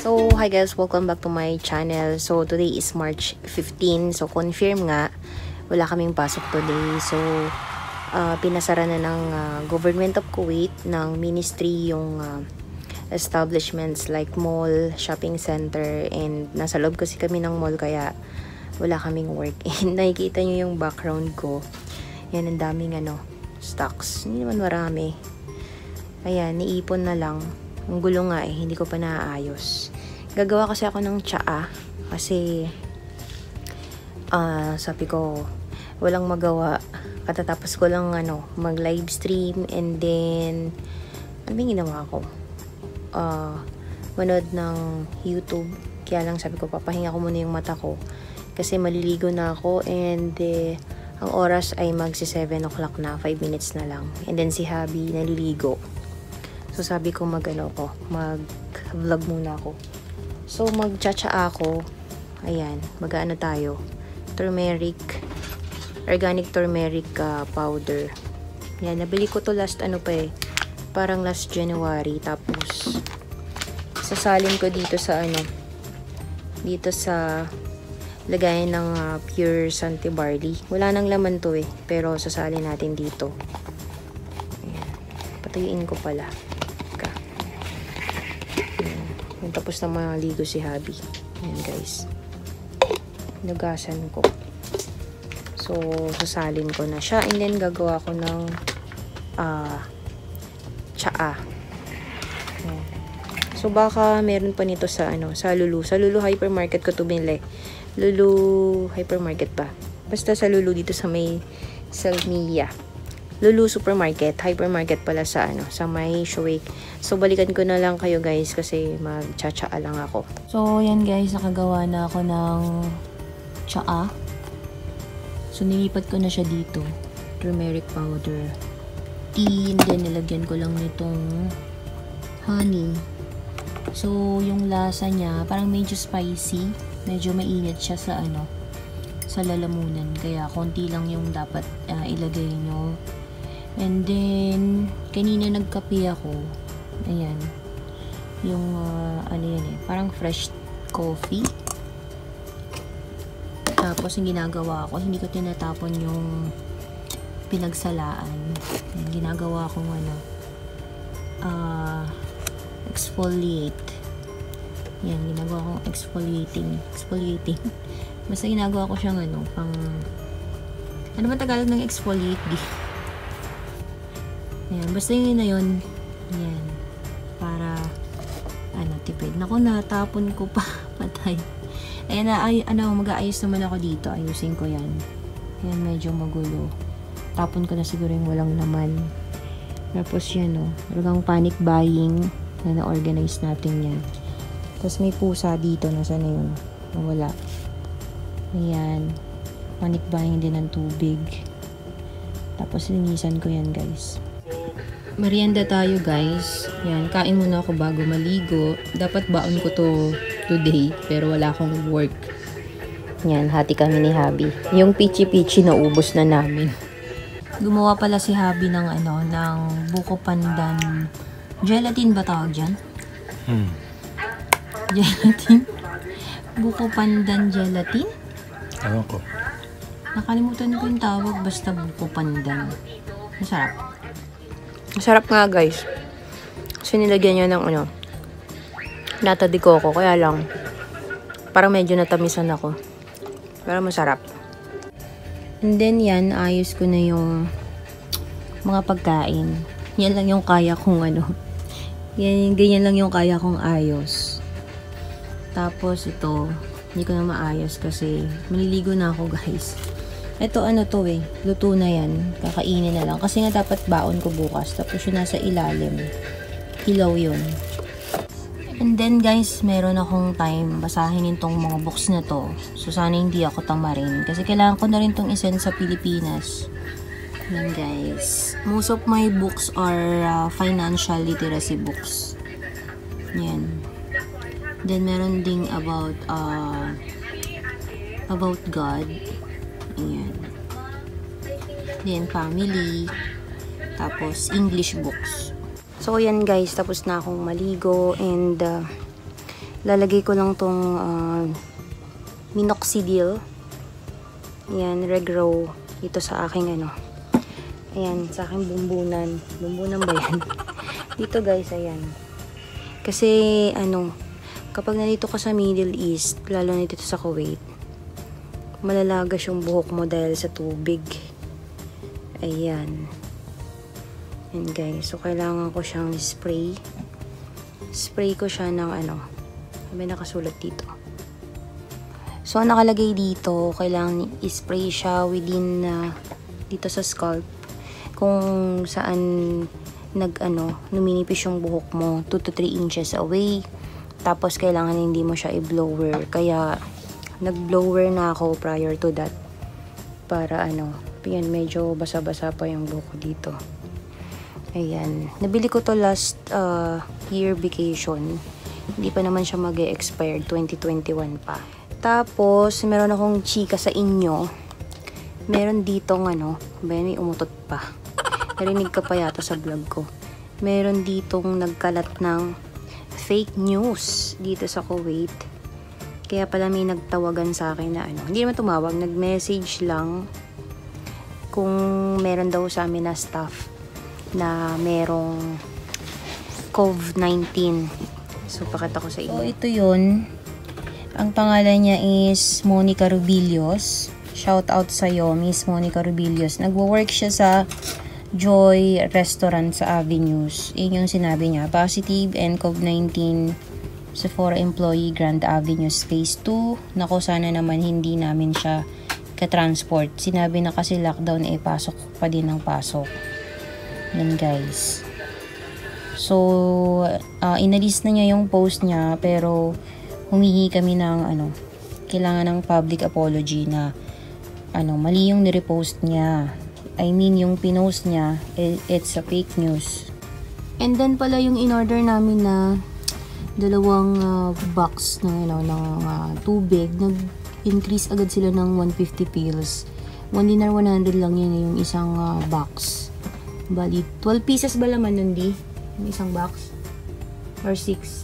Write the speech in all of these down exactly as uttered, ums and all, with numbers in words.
So, hi guys, welcome back to my channel. So, today is March fifteenth. So, confirm nga, wala kaming pasok today. So, uh, pinasara na ng uh, Government of Kuwait ng ministry yung uh, establishments like mall, shopping center, and nasa loob kasi kami ng mall kaya wala kaming work. And nakikita nyo yung background ko. Yan, ang daming ano, stocks. Hindi naman marami. Ayan, niipon na lang. Ang gulo nga eh, hindi ko pa naaayos. Gagawa kasi ako ng tsaa. Kasi, uh, sabi ko, walang magawa. Katatapos ko lang ano, mag live stream. And then, ano yung ginawa ko? Uh, manood ng YouTube. Kaya lang sabi ko, papahinga ko muna yung mata ko. Kasi maliligo na ako. And, eh, ang oras ay magsi seven o'clock na. five minutes na lang. And then, si Habi naliligo. So, sabi ko mag-ano ko, mag-vlog muna ako. So, mag-cha-cha ako. Ayan, mag-ano tayo. Turmeric, organic turmeric uh, powder. Yan, nabili ko to last ano pa eh. Parang last January. Tapos, sasalin ko dito sa ano, dito sa lagayan ng uh, pure Santi Barley. Wala nang laman to eh. Pero, sasalin natin dito. Ayan, patuyuin ko pala. Tapos na maligo si Habi. Ayan guys. Nagasan ko. So, sasalin ko na siya. And then, gagawa ko ng uh, tsaa. Ayan. So, baka meron pa nito sa ano, sa Lulu. Sa Lulu Hypermarket ko ito binili. Lulu Hypermarket ba? Basta sa Lulu dito sa may Salmia. Lulu Supermarket, Hypermarket pala sa ano, sa may Shuwake. So balikan ko na lang kayo guys kasi mag-cha-cha lang ako. So yan guys, nakagawa na ako ng tsaa. So nilipat ko na siya dito. Turmeric powder. Tea, and then nilagyan ko lang nitong honey. So yung lasa niya, parang medyo spicy. Medyo mainit siya sa ano, sa lalamunan. Kaya konti lang yung dapat uh, ilagay nyo. And then, kanina nagkape ako. Ayan. Yung, uh, ano yan eh, parang fresh coffee. Tapos, yung ginagawa ko, hindi ko tinatapon yung pinagsalaan. Ayan, ginagawa kong ano, uh, exfoliate. Yan, ginagawa kong exfoliating. Exfoliating. Basta ginagawa ko siyang ano, pang, ano ba Tagalog ng exfoliate di? Ayan, basta yun na yun. Ayan. Para, ano, tipid. Naku, natapon ko pa. Patay. Ayan na, ay, ano, mag-aayos naman ako dito. Ayusin ko yan. Ayan, medyo magulo. Tapon ko na siguro yung walang laman. Tapos yan, o. Oh, talagang panic buying na na-organize natin yan. Tapos may pusa dito. Nasaan na yun? Wala. Ayan. Panic buying din ng tubig. Tapos linisan ko yan guys. Merienda tayo guys. Yan. Kain muna ako bago maligo. Dapat baon ko to today. Pero wala akong work. Yan. Hati kami ni Habi. Yung pichi-pichi na ubos na namin. Gumawa pala si Habi ng ano, ng buko pandan. Gelatin ba tawag dyan? Hmm. Gelatin? Buko pandan gelatin? Ewan ko. Nakalimutan ko yung tawag, basta buko pandan. Masarap. Masarap nga guys. Kasi nilagyan nyo ng ano, nata de coco, kaya lang parang medyo natamisan ako. Pero masarap. And then yan, ayos ko na yung mga pagkain. Yan lang yung kaya kong ano. Yan, ganyan lang yung kaya kong ayos. Tapos ito, hindi ko na maayos kasi maliligo na ako guys. Ito ano to eh, luto na yan. Kakainin na lang. Kasi nga dapat baon ko bukas. Tapos yun nasa ilalim. Hilaw yun. And then guys, meron akong time basahin itong mga books na to. So sana hindi ako tamarin. Kasi kailangan ko na rin itong isend sa Pilipinas. Yan guys. Most of my books are uh, financial literacy books. Yan. Then meron ding about uh, about God. Ayan. Then family. Tapos English books. So, yan guys, tapos na akong maligo and uh, lalagay ko lang tong uh, minoxidil. Ayan, Regrow. Ito sa aking ano. Ayan, sa aking bumbunan. Bumbunan ba yan? Dito guys, ayan. Kasi, ano, kapag nandito ka sa Middle East, lalo na dito sa Kuwait, malalagas yung buhok mo dahil sa tubig. Ayan. Ayan guys. So, kailangan ko siyang spray. Spray ko siya ng ano. May nakasulat dito. So, nakalagay dito, kailangan i-spray siya within uh, dito sa scalp. Kung saan nag ano, numinipis yung buhok mo two to three inches away. Tapos kailangan hindi mo siya i-blower. Kaya nag-blower na ako prior to that. Para ano, yan medyo basa-basa pa yung buhok ko dito. Ayan. Nabili ko to last uh, year vacation. Hindi pa naman siya mag-e-expire, twenty twenty-one pa. Tapos meron akong chika sa inyo. Meron ditong ano, may umutot pa. Narinig ka pa yata sa vlog ko. Meron ditong nagkalat ng fake news dito sa Kuwait. Kaya pala may nagtawagan sa akin na ano. Hindi naman tumawag, nag-message lang kung meron daw sa amin na staff na merong COVID nineteen. So, pakita ko sa inyo. So, ito yun. Ang pangalan niya is Monica Rubilios. Shout out sa'yo, Miss Monica Rubilios. Nagwo-work siya sa Joy Restaurant sa Avenues. Yun yung sinabi niya. Positive and COVID nineteen Sephora employee Grand Avenue Phase two. Nako, sana naman hindi namin siya ka-transport. Sinabi na kasi lockdown eh, pasok pa din ng pasok. Yan guys. So, uh, inalis na niya yung post niya pero humihi kami ng ano, kailangan ng public apology na ano, mali yung nirepost niya. I mean, yung pinost niya, it's a fake news. And then pala yung in-order namin na dalawang uh, box ng, ano, ng uh, tubig, nag-increase agad sila ng one hundred fifty pills. one dinar one hundred lang yun yung isang uh, box. Bali, twelve pieces ba laman nun, di? Yung isang box? Or six?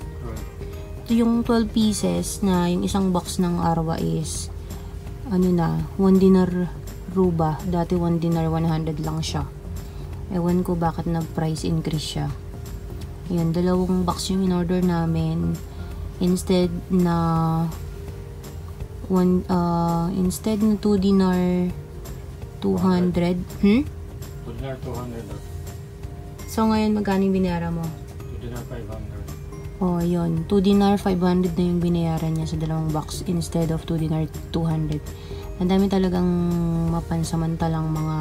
Ito yung twelve pieces na yung isang box ng Arwa is ano na, one dinar ruba. Dati one dinar one hundred lang siya. Ewan ko bakit na-price increase siya. Yan, dalawang box yung in-order namin. Instead na one, uh, instead na two dinar two hundred. Hmm? two dinar two hundred. So, ngayon magkano yung binayara mo? two dinar five hundred. Oh, yun. two dinar five hundred na yung binayaran niya sa dalawang box instead of two dinar two hundred. Ang dami talagang mapansamantalang mga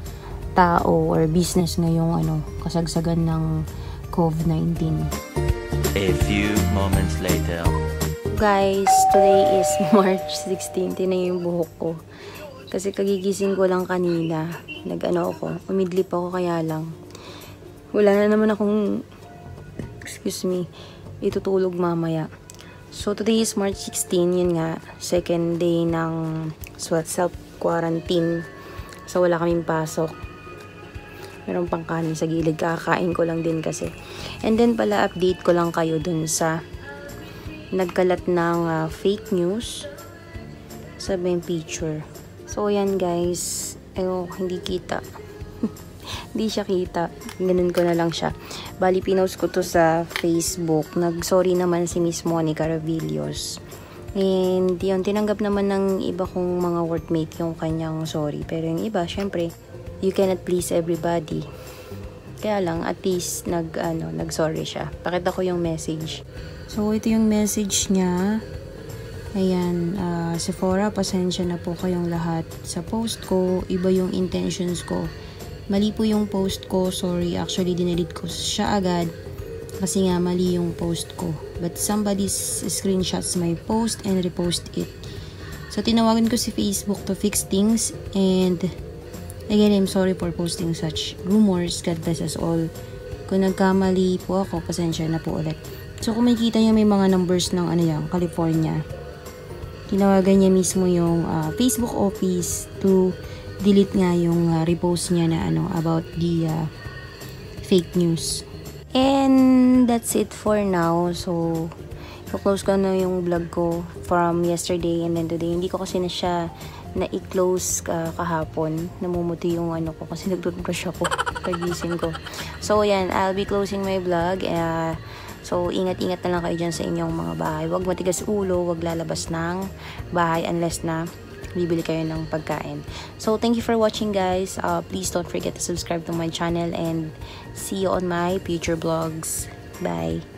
tao or business ngayong ano, kasagsagan ng COVID nineteen. A few moments later. Guys, today is March sixteenth. Tingnan yung buhok ko. Kasi kagigising ko lang kanina. Nag-ano ako, umidlip ako kaya lang. Wala na naman akong, excuse me, itutulog mamaya. So, today is March sixteenth, yun nga, second day ng self-quarantine. So, wala kaming pasok. Meron pang kanin sa gilid, kakain ko lang din kasi. And then pala, update ko lang kayo dun sa nagkalat ng uh, fake news. Sabi yung picture. So, ayan guys. Ayaw, hindi kita. Hindi siya kita. Ganun ko na lang siya. Bali, pinost ko to sa Facebook. Nag-sorry naman si Miss Monica Rubilios. And yun, tinanggap naman ng iba kong mga workmate yung kanyang sorry. Pero yung iba, syempre, you cannot please everybody. Kaya lang, at least, nag, ano, nag-sorry siya. Pakita ko yung message. So, ito yung message niya. Ayan, uh, Sephora, pasensya na po kayong lahat. Sa post ko, iba yung intentions ko. Mali po yung post ko. Sorry, actually, dinelete ko siya agad. Kasi nga, mali yung post ko. But somebody screenshots my post and repost it. So, tinawagan ko si Facebook to fix things. And, again, I'm sorry for posting such rumors. God bless us all. Kung nagkamali po ako, pasensya na po ulit. So, kung makikita niyo may mga numbers ng ano yan, California. Tinawagan niya mismo yung uh, Facebook office to delete nga yung uh, repost niya na ano about the uh, fake news. And that's it for now. So, So, close ko na yung vlog ko from yesterday and then today. Hindi ko kasi na siya na-i-close uh, kahapon. Namumuti yung ano ko kasi nag-toothbrush ako pagising ko. So, yan. I'll be closing my vlog. Uh, so, ingat-ingat na lang kayo dyan sa inyong mga bahay. Huwag matigas ulo. Huwag lalabas ng bahay unless na bibili kayo ng pagkain. So, thank you for watching, guys. Uh, please don't forget to subscribe to my channel and see you on my future vlogs. Bye!